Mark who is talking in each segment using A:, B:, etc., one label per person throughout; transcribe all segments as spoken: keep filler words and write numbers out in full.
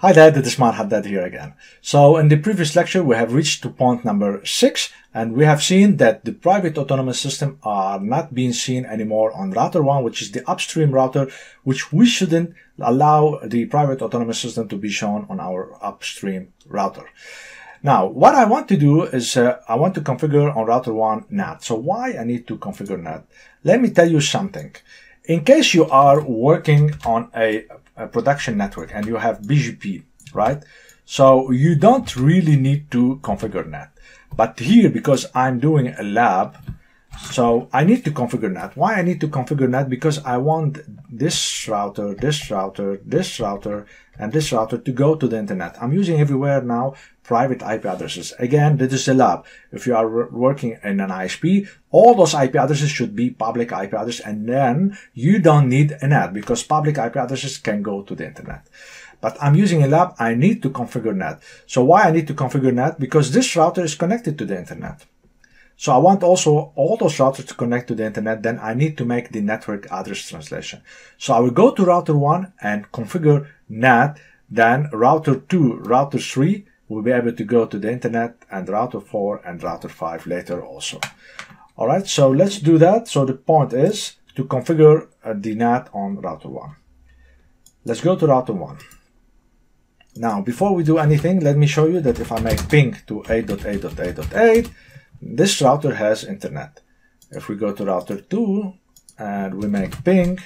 A: Hi there, this is Smart Haddad here again. So in the previous lecture, we have reached to point number six, and we have seen that the private autonomous system are not being seen anymore on router one, which is the upstream router, which we shouldn't allow the private autonomous system to be shown on our upstream router. Now, what I want to do is uh, I want to configure on router one N A T. So why I need to configure N A T? Let me tell you something. In case you are working on a, a production network and you have B G P, right? So you don't really need to configure N A T. But here, because I'm doing a lab, so I need to configure N A T. Why I need to configure N A T? Because I want this router, this router, this router, and this router to go to the internet. I'm using everywhere now private I P addresses. Again, this is a lab. If you are working in an I S P, all those I P addresses should be public I P addresses, and then you don't need a N A T because public I P addresses can go to the internet. But I'm using a lab, I need to configure N A T. So why I need to configure N A T? Because this router is connected to the internet. So I want also all those routers to connect to the internet, then I need to make the network address translation. So I will go to router one and configure N A T, then router two, router three will be able to go to the internet, and router four and router five later also. Alright, so let's do that. So the point is to configure uh, the N A T on router one. Let's go to router one. Now, before we do anything, let me show you that if I make ping to eight dot eight dot eight dot eight, this router has internet. If we go to router two and we make ping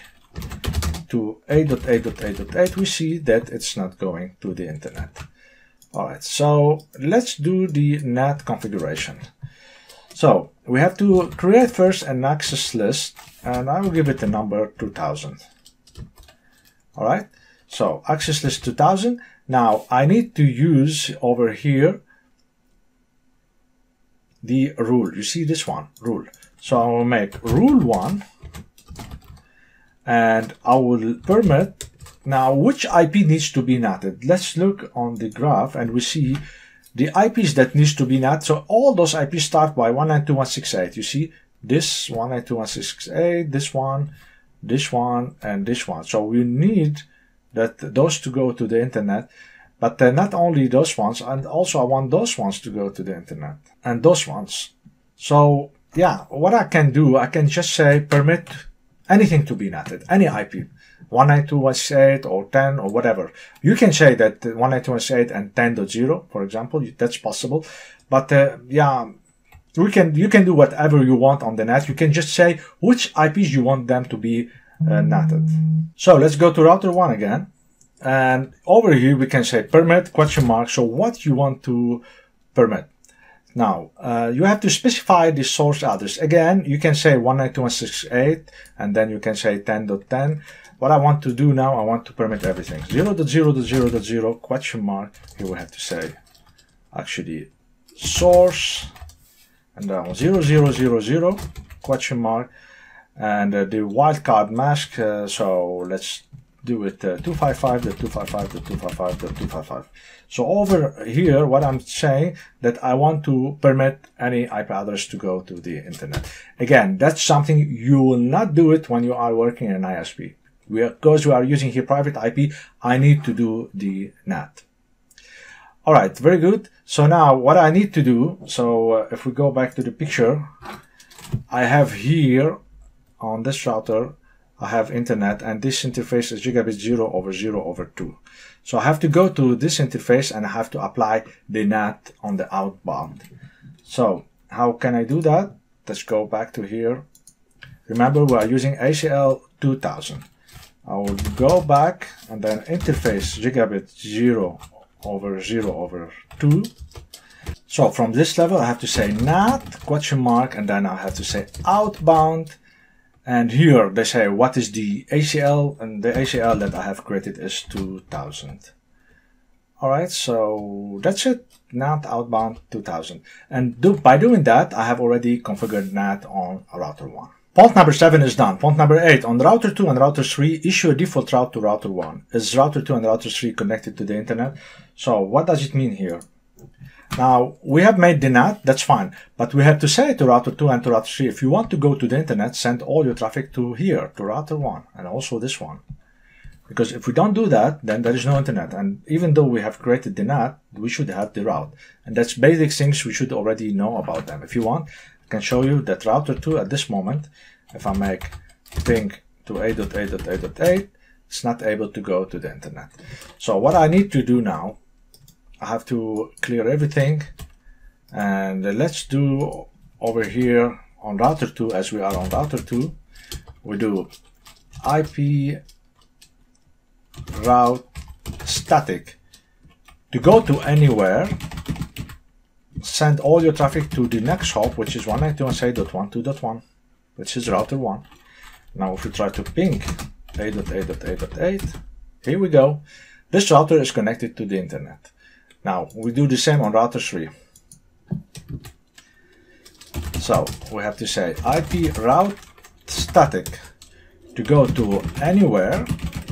A: to eight dot eight dot eight dot eight, we see that it's not going to the internet. Alright, so let's do the N A T configuration. So we have to create first an access list, and I will give it a number two thousand. Alright, so access list two thousand. Now I need to use over here the rule. You see this one, rule. So I will make rule one, and I will permit. Now, which I P needs to be N A T'd? Let's look on the graph and we see the I Ps that needs to be N A T. So all those I Ps start by one ninety-two dot one sixty-eight. You see this one ninety-two dot one sixty-eight, this one, this one, and this one. So we need that those to go to the internet, but uh, not only those ones, and also I want those ones to go to the internet and those ones. So yeah, what I can do, I can just say permit anything to be N A T'd, any I P. one ninety-two dot one sixty-eight or ten or whatever. You can say that one ninety-two dot one sixty-eight and ten dot zero, for example, that's possible. But uh, yeah, we can you can do whatever you want on the N A T. You can just say which I Ps you want them to be uh, N A T'd. So let's go to router one again. And over here we can say permit question mark. So what you want to permit. Now, uh, you have to specify the source address. Again, you can say one ninety-two dot one sixty-eight and then you can say ten dot ten. What I want to do now, I want to permit everything. zero dot zero dot zero dot zero question mark. Here we have to say actually source, and then zero zero zero zero question mark, and uh, the wildcard mask. Uh, so let's do it uh, two fifty-five dot two fifty-five dot two fifty-five dot two fifty-five. So over here, what I'm saying that I want to permit any I P address to go to the internet. Again, that's something you will not do it when you are working in an I S P. We are, because we are using here private I P, I need to do the N A T. All right, very good. So now what I need to do, so uh, if we go back to the picture, I have here on this router, I have internet, and this interface is gigabit zero over zero over two. So I have to go to this interface and I have to apply the N A T on the outbound. So how can I do that? Let's go back to here. Remember, we are using A C L two thousand. I will go back and then interface gigabit zero over zero over two. So from this level, I have to say N A T question mark, and then I have to say outbound. And here they say what is the A C L, and the A C L that I have created is two thousand. All right, so that's it. N A T outbound two thousand. And do, by doing that, I have already configured N A T on router one. Point number seven is done. Point number eight, on router two and router three, issue a default route to router one. Is router two and router three connected to the internet? So what does it mean here? Now, we have made the N A T, that's fine, but we have to say to router two and to router three, if you want to go to the internet, send all your traffic to here, to router one, and also this one. Because if we don't do that, then there is no internet. And even though we have created the N A T, we should have the route. And that's basic things we should already know about them. If you want, I can show you that router two at this moment, if I make ping to eight dot eight dot eight dot eight, it's not able to go to the internet. So what I need to do now, I have to clear everything. And let's do over here on router two, as we are on router two, we do I P route static to go to anywhere, send all your traffic to the next hop, which is one ninety-two dot one sixty-eight dot one two dot one, which is router one. Now if we try to ping eight dot eight dot eight dot eight, here we go. This router is connected to the internet. Now we do the same on router three. So we have to say I P route static to go to anywhere,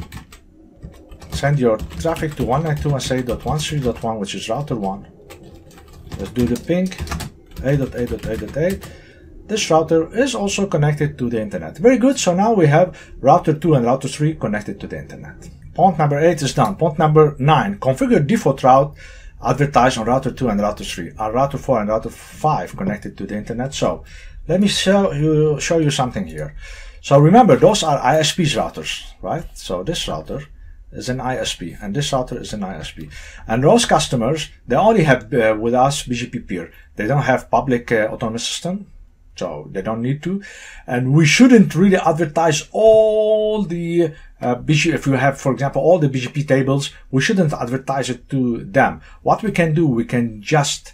A: send your traffic to one ninety-two dot one sixty-eight dot one three dot one, which is router one. Let's do the ping eight dot eight dot eight dot eight. This router is also connected to the internet. Very good. So now we have router two and router three connected to the internet. Point number eight is done. Point number nine, configure default route advertised on router two and router three. Are router four and router five connected to the internet? So let me show you, show you something here. So remember, those are I S P's routers, right? So this router is an I S P and this router is an I S P. And those customers, they only have uh, with us B G P peer. They don't have public uh, autonomous system, so they don't need to. And we shouldn't really advertise all the uh, B G P. If you have, for example, all the B G P tables, we shouldn't advertise it to them. What we can do, we can just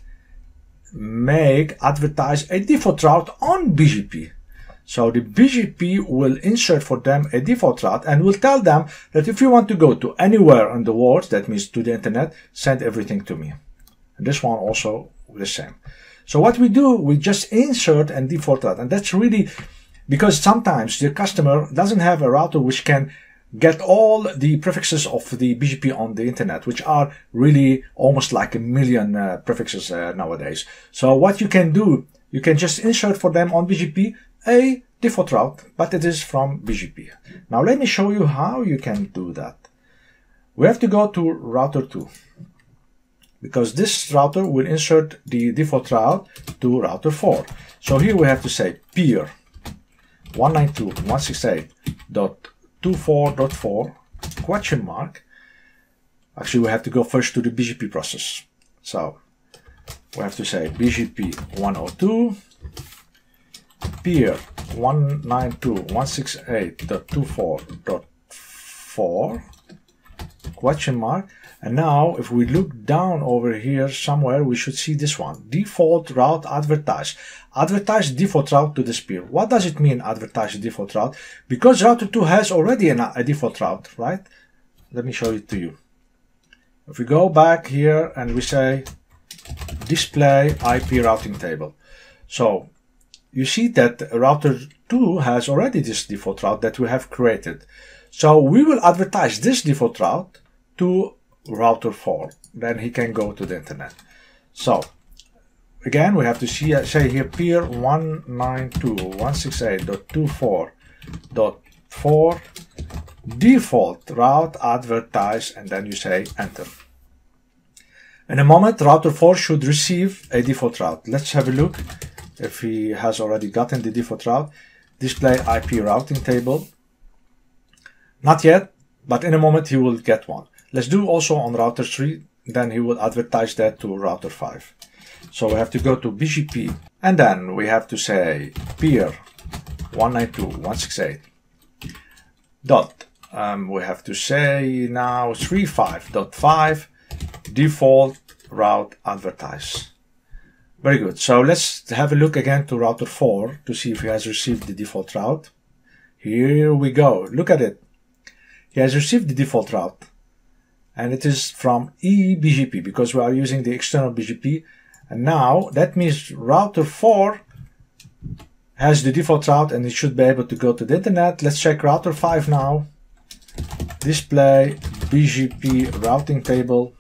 A: make advertise a default route on B G P. So the B G P will insert for them a default route and will tell them that if you want to go to anywhere in the world, that means to the internet, send everything to me. And this one also the same. So what we do, we just insert a default route. And that's really because sometimes the customer doesn't have a router which can get all the prefixes of the B G P on the internet, which are really almost like a million uh, prefixes uh, nowadays. So what you can do, you can just insert for them on B G P a default route, but it is from B G P. Now let me show you how you can do that. We have to go to router two, because this router will insert the default route to router four. So here we have to say peer one ninety-two dot one sixty-eight dot twenty-four dot four question mark. Actually, we have to go first to the B G P process. So we have to say B G P one oh two peer one ninety-two dot one sixty-eight dot twenty-four dot four question mark. And now if we look down over here somewhere, we should see this one, default route advertise. Advertise default route to this peer. What does it mean, advertise default route? Because router two has already an, a default route, right? Let me show it to you. If we go back here and we say display I P routing table. So you see that router two has already this default route that we have created. So we will advertise this default route to router four. Then he can go to the internet. So again, we have to see, say here peer one ninety-two dot one sixty-eight dot twenty-four dot four default route advertise, and then you say enter. In a moment, router four should receive a default route. Let's have a look if he has already gotten the default route. Display I P routing table. Not yet, but in a moment he will get one. Let's do also on router three, then he will advertise that to router five. So we have to go to B G P, and then we have to say peer one ninety-two dot one sixty-eight dot, um, we have to say now thirty-five dot five default route advertise. Very good. So let's have a look again to router four to see if he has received the default route. Here we go. Look at it. He has received the default route, and it is from e B G P because we are using the external B G P. And now that means router four has the default route and it should be able to go to the internet. Let's check router five now. Display B G P routing table.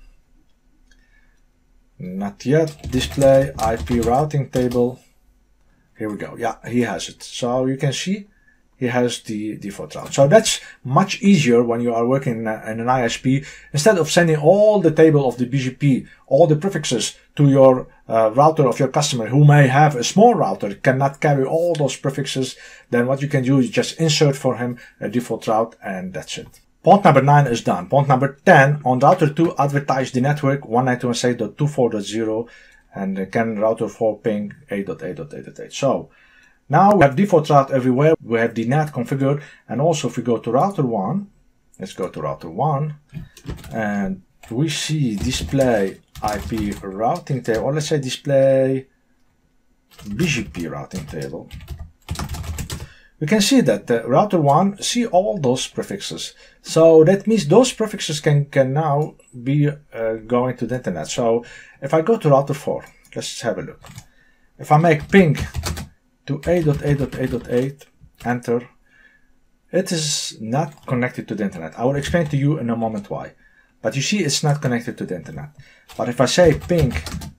A: Not yet. Display I P routing table. Here we go. Yeah, he has it. So you can see he has the default route. So that's much easier when you are working in, a, in an I S P. Instead of sending all the table of the B G P, all the prefixes to your uh, router of your customer who may have a small router, cannot carry all those prefixes, then what you can do is just insert for him a default route, and that's it. Point number nine is done. Point number ten, on router two, advertise the network one ninety-two dot one sixty-eight dot twenty-four dot zero and can router four ping eight dot eight dot eight dot eight. So now we have default route everywhere. We have the N A T configured, and also if we go to router one, let's go to router one, and we see display I P routing table, or let's say display B G P routing table. We can see that the router one see all those prefixes. So that means those prefixes can, can now be uh, going to the internet. So if I go to router four, let's have a look. If I make ping to eight dot eight dot eight dot eight, enter, it is not connected to the internet. I will explain to you in a moment why. But you see it's not connected to the internet. But if I say ping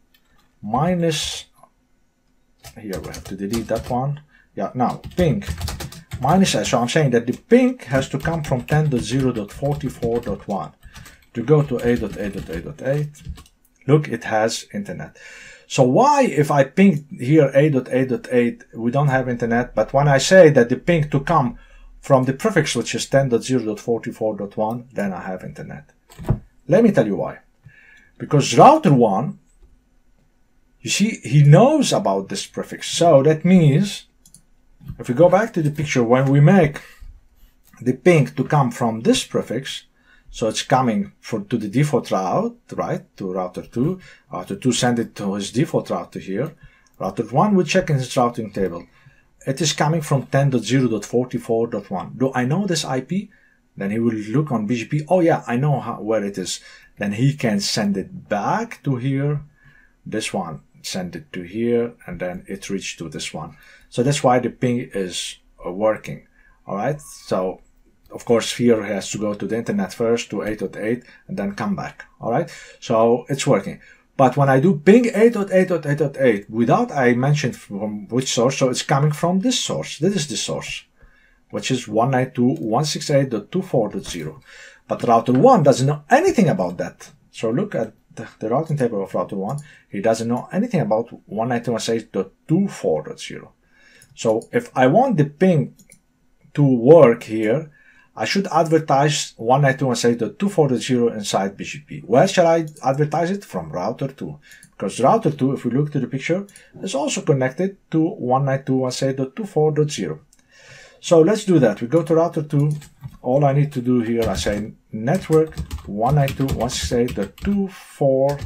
A: minus, here we have to delete that one. Yeah, now ping minus S. So I'm saying that the ping has to come from ten dot zero dot forty-four dot one to go to eight dot eight dot eight dot eight. Look, it has internet. So why, if I ping here eight dot eight dot eight, we don't have internet, but when I say that the ping to come from the prefix, which is ten dot zero dot forty-four dot one, then I have internet. Let me tell you why. Because router one, you see, he knows about this prefix. So that means, if we go back to the picture, when we make the ping to come from this prefix, so it's coming for, to the default route, right, to router two. Router two send it to his default route to here. Router one, we check in his routing table. It is coming from ten dot zero dot forty-four dot one. Do I know this I P? Then he will look on B G P. Oh yeah, I know how, where it is. Then he can send it back to here. This one, send it to here, and then it reached to this one. So that's why the ping is uh, working. All right. So of course here he has to go to the internet first to eight dot eight and then come back. All right. So it's working. But when I do ping eight dot eight dot eight dot eight without I mentioned from which source, so it's coming from this source. This is the source, which is one ninety-two dot one sixty-eight dot twenty-four dot zero. But router one doesn't know anything about that. So look at the, the routing table of router one. He doesn't know anything about one ninety-two dot one sixty-eight dot twenty-four dot zero. So if I want the ping to work here, I should advertise one ninety-two dot one sixty-eight dot twenty-four dot zero inside B G P. Where shall I advertise it? From router two. Because router two, if we look to the picture, is also connected to one ninety-two dot one sixty-eight dot twenty-four dot zero. So let's do that. We go to router two. All I need to do here, I say network one ninety-two dot one sixty-eight dot twenty-four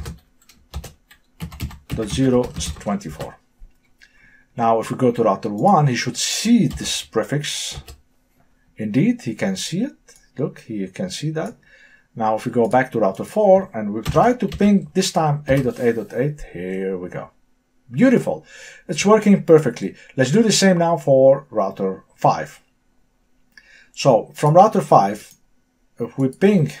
A: dot zero twenty-four. Now, if we go to router one, he should see this prefix. Indeed, he can see it. Look, he can see that. Now, if we go back to router four and we try to ping this time eight dot eight dot eight, here we go. Beautiful. It's working perfectly. Let's do the same now for router five. So from router five, if we ping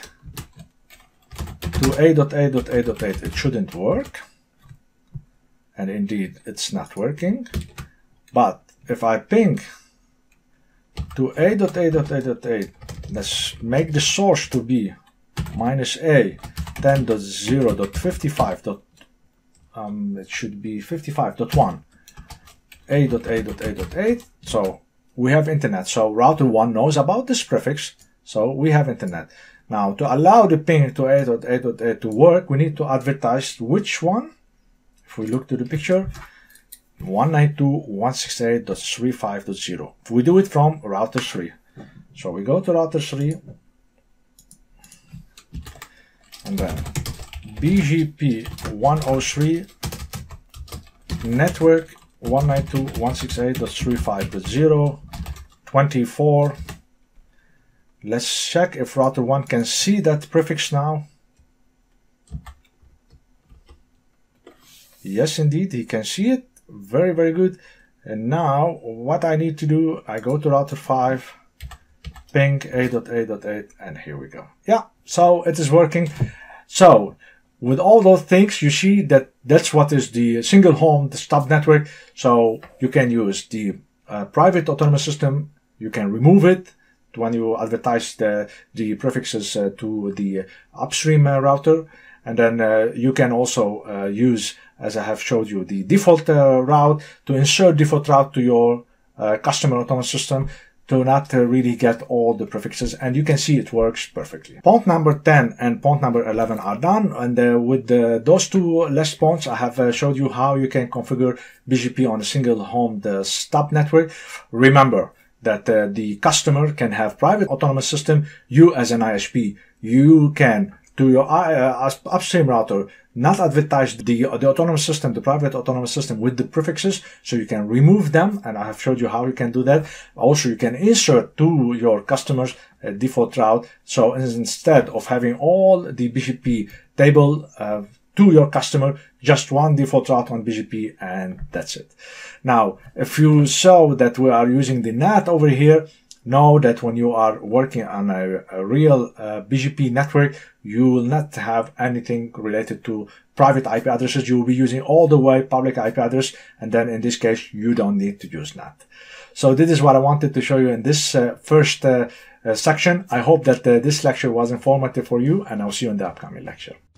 A: to eight dot eight dot eight dot eight, it shouldn't work. And indeed, it's not working. But if I ping to eight dot eight dot eight dot eight, let's make the source to be minus a ten dot zero dot fifty-five. Um, it should be fifty-five dot one, eight dot eight dot eight dot eight. So we have internet. So router one knows about this prefix. So we have internet. Now to allow the ping to eight dot eight dot eight to work, we need to advertise which one. If we look to the picture, one ninety-two dot one sixty-eight dot thirty-five dot zero. If we do it from router three. So we go to router three and then B G P one oh three network one ninety-two dot one sixty-eight dot thirty-five dot zero twenty-four. Let's check if router one can see that prefix now. Yes, indeed, he can see it. Very, very good. And now what I need to do, I go to router five, ping eight dot eight dot eight, and here we go. Yeah, so it is working. So with all those things, you see that that's what is the single home, the stop network. So you can use the uh, private autonomous system you can remove it when you advertise the, the prefixes uh, to the upstream uh, router. And then uh, you can also uh, use, as I have showed you, the default uh, route to insert default route to your uh, customer autonomous system to not uh, really get all the prefixes, and you can see it works perfectly. Point number ten and point number eleven are done, and uh, with the, those two last points, I have uh, showed you how you can configure B G P on a single home the stub network. Remember that uh, the customer can have private autonomous system. You as an I S P, you can to your uh, upstream router not advertise the, the autonomous system, the private autonomous system with the prefixes, so you can remove them, and I have showed you how you can do that. Also, you can insert to your customers a default route, so instead of having all the B G P table uh, to your customer, just one default route on B G P, and that's it. Now, if you saw that we are using the N A T over here, know that when you are working on a, a real uh, B G P network, you will not have anything related to private I P addresses. You will be using all the way public I P address, and then in this case, you don't need to use N A T. So this is what I wanted to show you in this uh, first uh, uh, section. I hope that uh, this lecture was informative for you, and I'll see you in the upcoming lecture.